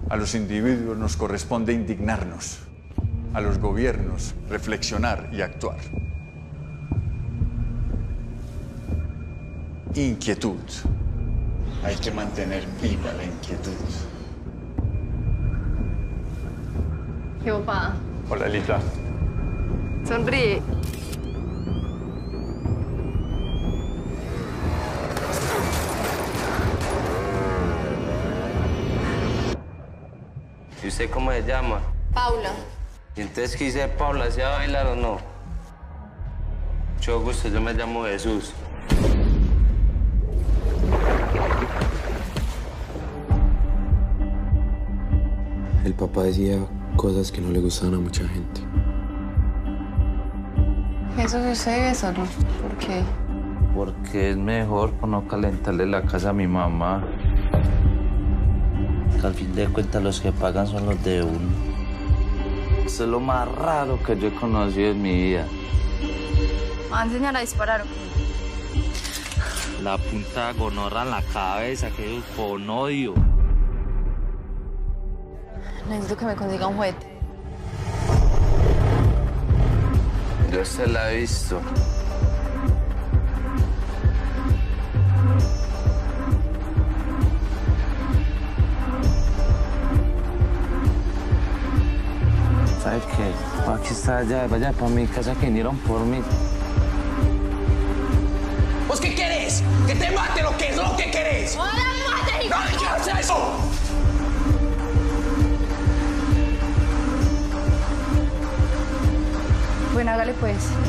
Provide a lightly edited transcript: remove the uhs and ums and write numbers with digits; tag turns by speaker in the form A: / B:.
A: A los individuos nos corresponde indignarnos, a los gobiernos reflexionar y actuar. Inquietud. Hay que mantener viva la inquietud.
B: ¿Qué opa?
A: Hola, Elita.
B: Sonríe.
C: ¿Y usted cómo se llama?
B: Paula.
C: ¿Y entonces qué dice Paula? ¿Se va a bailar o no? Mucho gusto, yo me llamo Jesús.
D: El papá decía cosas que no le gustaban a mucha gente.
B: Eso sucede solo. ¿Por qué?
C: Porque es mejor por no calentarle la casa a mi mamá. Que al fin de cuentas los que pagan son los de uno. Eso es lo más raro que yo he conocido en mi vida.
B: ¿Me va a enseñar a disparar o qué?
C: La punta de gonorra en la cabeza, que es con odio.
B: Necesito que me consiga un juguete.
C: Yo se la he visto. ¿Sabes qué? Aquí está allá, vaya para mi casa que vinieron por mí.
E: ¿Vos qué querés? ¿Que te mate lo que es lo que querés?
B: ¡Hola, me mate!
E: ¡No le quiero hacer eso!
B: Bueno, hágale pues.